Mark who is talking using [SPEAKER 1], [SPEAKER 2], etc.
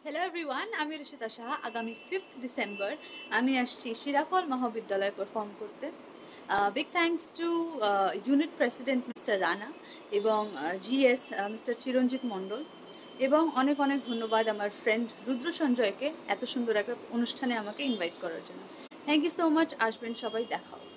[SPEAKER 1] Hello everyone, আমি রুশিতা সাহা। আগামী 5th December আমি আসছি শিরাকল মহাবিদ্যালয়ে পারফর্ম করতে। Big thanks to unit president mister Rana এবং জিএস মিস্টার চিরঞ্জিত মণ্ডল, এবং অনেক অনেক ধন্যবাদ আমার ফ্রেন্ড রুদ্র সঞ্জয়কে এত সুন্দর একটা অনুষ্ঠানে আমাকে ইনভাইট করার জন্য। Thank you so much. আসবেন সবাই, দেখা হবে।